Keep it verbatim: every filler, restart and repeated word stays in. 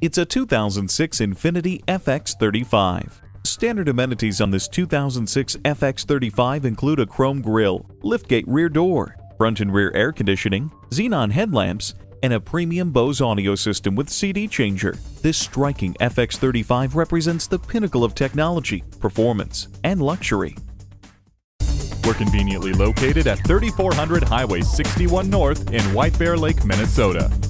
It's a two thousand six INFINITI F X thirty-five. Standard amenities on this two thousand six F X thirty-five include a chrome grille, liftgate rear door, front and rear air conditioning, xenon headlamps, and a premium Bose audio system with C D changer. This striking F X thirty-five represents the pinnacle of technology, performance, and luxury. We're conveniently located at thirty-four hundred Highway sixty-one North in White Bear Lake, Minnesota.